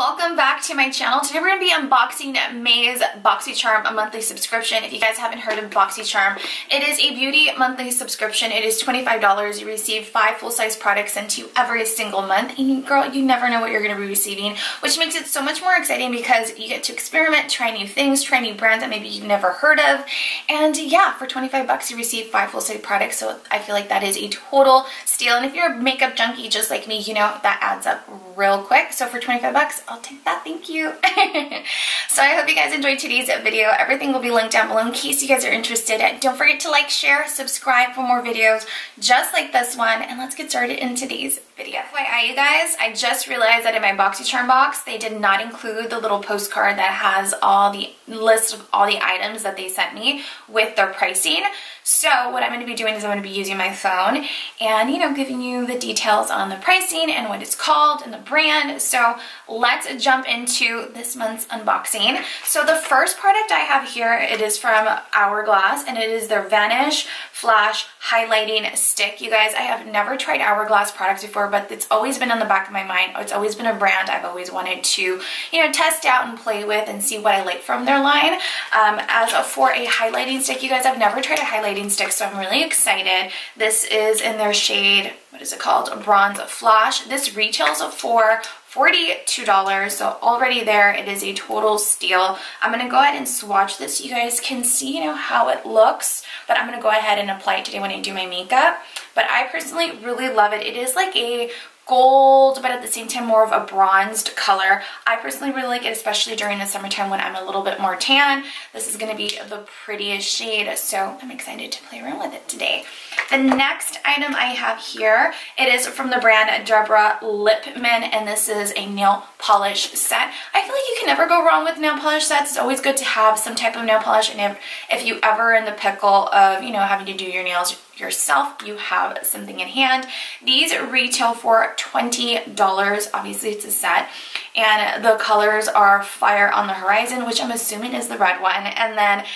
Welcome back to my channel. Today we're going to be unboxing May's BoxyCharm monthly subscription. If you guys haven't heard of BoxyCharm, it is a beauty monthly subscription. It is $25. You receive 5 full-size products sent to you every single month. And girl, you never know what you're going to be receiving, which makes it so much more exciting because you get to experiment, try new things, try new brands that maybe you've never heard of. And yeah, for 25 bucks you receive 5 full-size products, so I feel like that is a total steal. And if you're a makeup junkie just like me, you know that adds up real quick. So for 25 bucks, I'll take that, thank you. So I hope you guys enjoyed today's video. Everything will be linked down below in case you guys are interested. Don't forget to like, share, subscribe for more videos just like this one, and let's get started in today's video. FYI, you guys, I just realized that in my BoxyCharm box, they did not include the little postcard that has all the list of all the items that they sent me with their pricing. So what I'm going to be doing is I'm going to be using my phone and, you know, giving you the details on the pricing and what it's called and the brand. So let's jump into this month's unboxing. So the first product I have here, it is from Hourglass, and it is their Vanish Flash Highlighting Stick. You guys, I have never tried Hourglass products before, but it's always been on the back of my mind. It's always been a brand I've always wanted to, you know, test out and play with and see what I like from their line. As for a highlighting stick, you guys, I've never tried a highlighting stick, so I'm really excited. This is in their shade, what is it called? Bronze Flash. This retails for $42, so already there, it is a total steal. I'm going to go ahead and swatch this so you guys can see, you know, how it looks, but I'm going to go ahead and apply it today when I do my makeup. But I personally really love it. It is like a gold, but at the same time more of a bronzed color. I personally really like it, especially during the summertime when I'm a little bit more tan. This is going to be the prettiest shade, so I'm excited to play around with it today. The next item I have here, it is from the brand Deborah Lippmann, and this is a nail polish set. I feel like you can never go wrong with nail polish sets. It's always good to have some type of nail polish, and if you ever in the pickle of, you know, having to do your nails yourself, you have something in hand. These retail for $20. Obviously it's a set, and the colors are Fire on the Horizon, which I'm assuming is the red one, and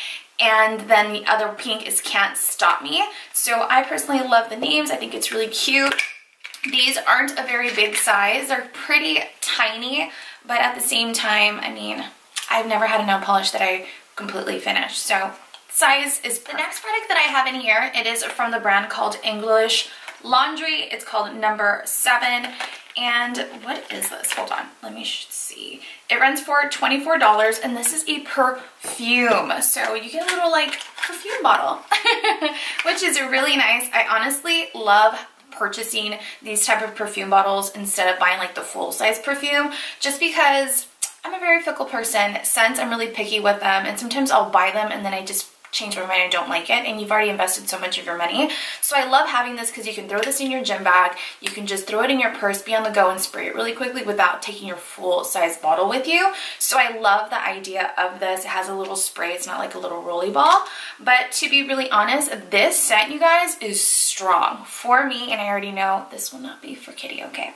then the other pink is Can't Stop Me. So I personally love the names. I think it's really cute. These aren't a very big size. They're pretty tiny, but at the same time, I mean, I've never had a nail polish that I completely finished, so size is perfect. The next product that I have in here, it is from the brand called English Laundry. It's called Number 7. And what is this? Hold on, let me see. It runs for $24, and this is a perfume. So you get a little like perfume bottle, which is really nice. I honestly love purchasing these type of perfume bottles instead of buying like the full-size perfume, just because I'm a very fickle person. Scents, I'm really picky with them, and sometimes I'll buy them and then I just change my mind, I don't like it, and you've already invested so much of your money. So I love having this because you can throw this in your gym bag, you can just throw it in your purse, be on the go, and spray it really quickly without taking your full-size bottle with you. So I love the idea of this. It has a little spray, it's not like a little rolly ball. But to be really honest, this scent, you guys, is strong for me, and I already know this will not be for Kitty, okay?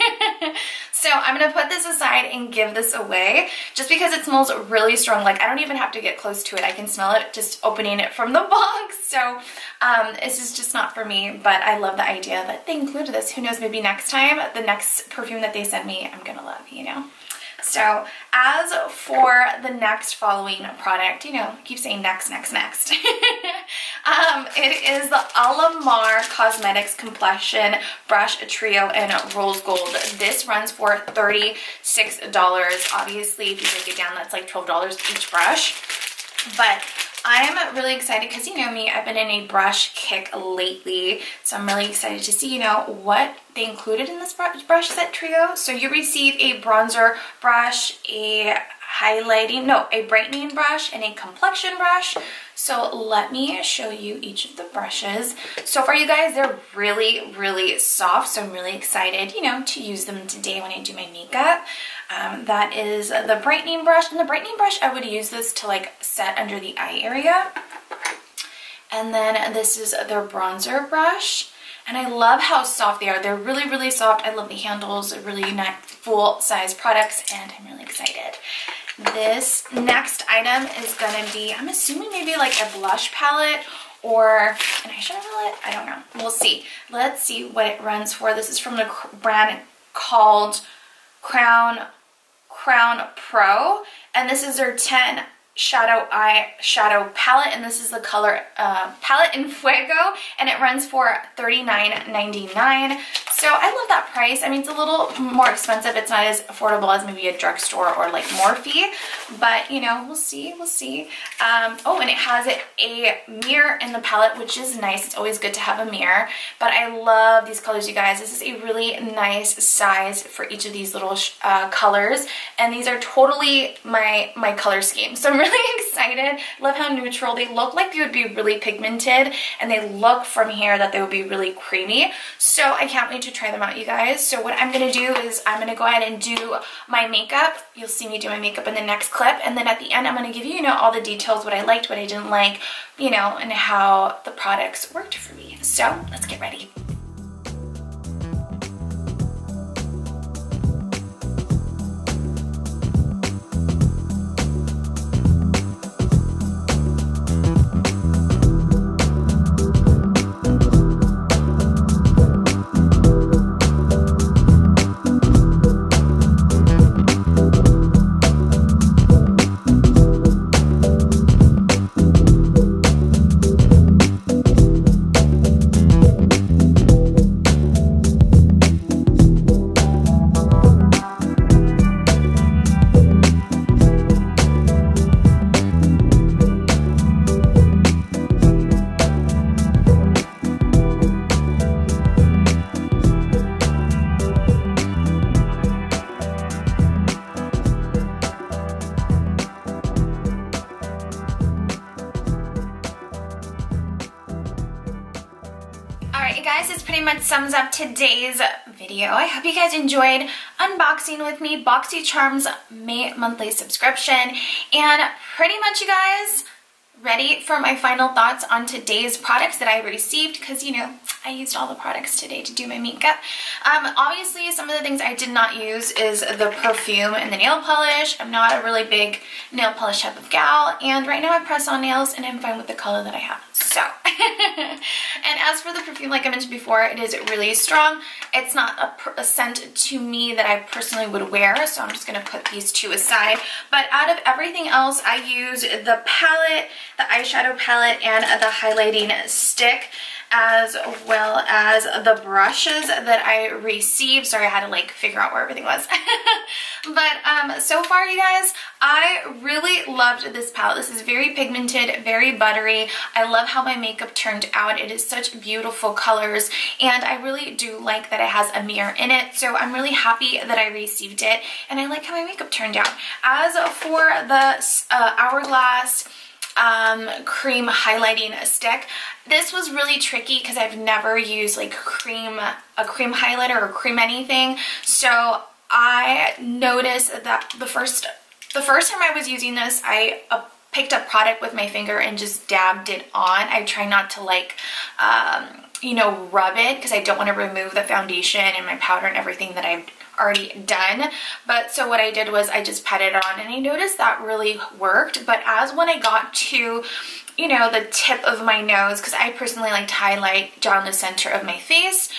So I'm going to put this aside and give this away just because it smells really strong. Like, I don't even have to get close to it. I can smell it just opening it from the box. So this is just not for me, but I love the idea that they included this. Who knows, maybe next time, the next perfume that they send me, I'm going to love, you know? So as for the next following product, you know, I keep saying next. It is the Alamar Cosmetics Complexion Brush Trio in Rose Gold. This runs for $36. Obviously, if you break it down, that's like $12 each brush. But I'm really excited because, you know me, I've been in a brush kick lately, so I'm really excited to see, you know, what they included in this brush set trio. So you receive a bronzer brush, a brightening brush, and a complexion brush. So let me show you each of the brushes. So far, you guys, they're really, really soft, so I'm really excited, you know, to use them today when I do my makeup. That is the brightening brush, and the brightening brush, I would use this to like set under the eye area. And then this is their bronzer brush, and I love how soft they are. They're really, really soft. I love the handles. They're really nice, full-size products, and I'm really excited. This next item is gonna be, I'm assuming maybe like a blush palette or an eyeshadow palette. I don't know. We'll see. Let's see what it runs for. This is from the brand called Crown Crown Pro, and this is their 10 shadow eye shadow palette, and this is the color Palette in Fuego, and it runs for $39.99. So I love that price. I mean, it's a little more expensive. It's not as affordable as maybe a drugstore or like Morphe, but you know, we'll see, we'll see. Oh, and it has a mirror in the palette, which is nice. It's always good to have a mirror, but I love these colors, you guys. This is a really nice size for each of these little colors, and these are totally my color scheme. So I'm really excited. Love how neutral they look. Like they would be really pigmented, and they look from here that they would be really creamy. So I can't wait to try them out, you guys. So what I'm gonna do is I'm gonna go ahead and do my makeup. You'll see me do my makeup in the next clip, and then at the end I'm gonna give you, you know, all the details, what I liked, what I didn't like, you know, and how the products worked for me. So let's get ready. Guys, this pretty much sums up today's video. I hope you guys enjoyed unboxing with me BoxyCharm's May monthly subscription, and pretty much, you guys, ready for my final thoughts on today's products that I received, because you know I used all the products today to do my makeup. Obviously some of the things I did not use is the perfume and the nail polish. I'm not a really big nail polish type of gal, and right now I press on nails and I'm fine with the color that I have. So and as for the perfume, like I mentioned before, it is really strong. It's not a scent to me that I personally would wear, so I'm just going to put these two aside. But out of everything else, I used the palette, the eyeshadow palette, and the highlighting stick, as well as the brushes that I received. Sorry, I had to like figure out where everything was. But so far, you guys, I really loved this palette. This is very pigmented, very buttery. I love how my makeup turned out. It is such beautiful colors, and I really do like that it has a mirror in it. So I'm really happy that I received it, and I like how my makeup turned out. As for the Hourglass cream highlighting stick, this was really tricky because I've never used like a cream highlighter or cream anything. So I noticed that the first time I was using this, I picked up product with my finger and just dabbed it on. I try not to like you know, rub it, because I don't want to remove the foundation and my powder and everything that I've already done. But so what I did was I just pat it on, and I noticed that really worked. But as when I got to, you know, the tip of my nose, because I personally like to highlight down the center of my face,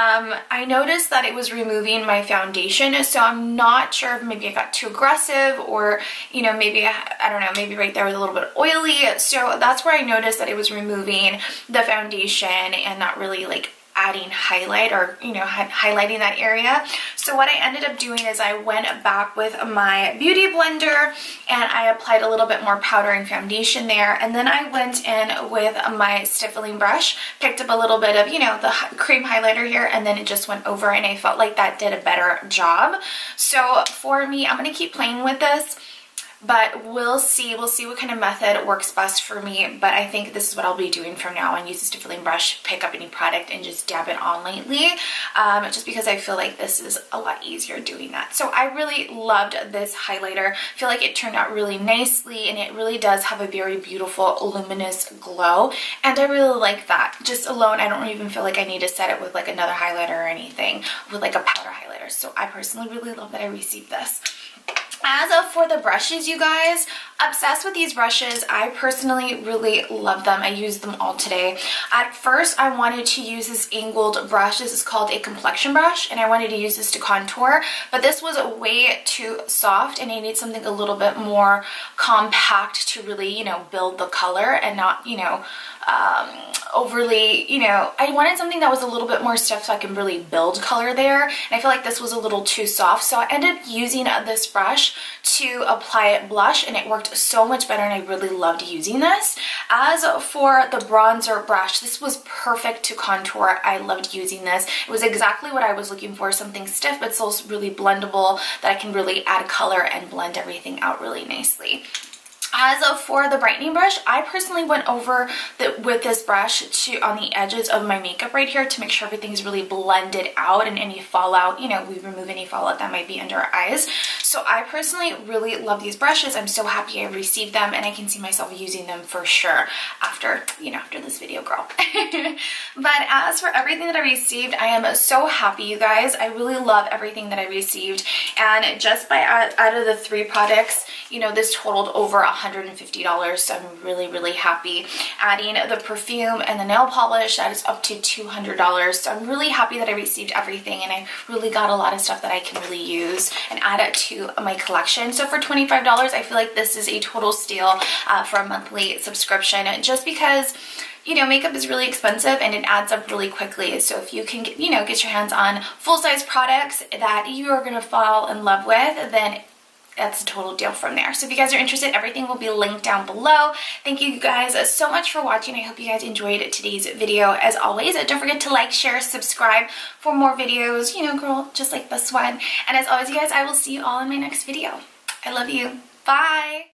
I noticed that it was removing my foundation. So I'm not sure if maybe I got too aggressive, or, you know, maybe, I don't know, maybe right there was a little bit oily. So that's where I noticed that it was removing the foundation and not really like adding highlight, or, you know, highlighting that area. So what I ended up doing is I went back with my beauty blender and I applied a little bit more powder and foundation there, and then I went in with my stippling brush, picked up a little bit of, you know, the cream highlighter here, and then it just went over, and I felt like that did a better job. So for me, I'm going to keep playing with this, but we'll see what kind of method works best for me. But I think this is what I'll be doing from now on. Use a stippling brush, pick up any product, and just dab it on lightly, just because I feel like this is a lot easier doing that. So I really loved this highlighter. I feel like it turned out really nicely, and it really does have a very beautiful luminous glow, and I really like that. Just alone, I don't even feel like I need to set it with like another highlighter or anything, with like a powder highlighter. So I personally really love that I received this. As for the brushes, you guys, Obsessed with these brushes. I personally really love them. I use them all today. At first, I wanted to use this angled brush. This is called a complexion brush, and I wanted to use this to contour, but this was way too soft, and I need something a little bit more compact to really, you know, build the color and not, you know, overly, you know, I wanted something that was a little bit more stiff so I can really build color there, and I feel like this was a little too soft, so I ended up using this brush to apply blush, and it worked so much better, and I really loved using this. As for the bronzer brush, this was perfect to contour. I loved using this. It was exactly what I was looking for, something stiff but still really blendable that I can really add color and blend everything out really nicely. As for the brightening brush, I personally went over with this brush on the edges of my makeup right here to make sure everything's really blended out and any fallout, you know, we remove any fallout that might be under our eyes. So I personally really love these brushes. I'm so happy I received them, and I can see myself using them for sure after, you know, after this video, girl. But as for everything that I received, I am so happy, you guys. I really love everything that I received, and just by out of the 3 products, you know, this totaled over $150, so I'm really happy. Adding the perfume and the nail polish, that is up to $200, so I'm really happy that I received everything, and I really got a lot of stuff that I can really use and add it to my collection. So for $25, I feel like this is a total steal for a monthly subscription, just because, you know, makeup is really expensive and it adds up really quickly. So if you can get, you know, get your hands on full-size products that you are gonna fall in love with, then that's a total deal from there. So if you guys are interested, everything will be linked down below. Thank you guys so much for watching. I hope you guys enjoyed today's video. As always, don't forget to like, share, subscribe for more videos, you know, girl, just like this one. And as always, you guys, I will see you all in my next video. I love you. Bye.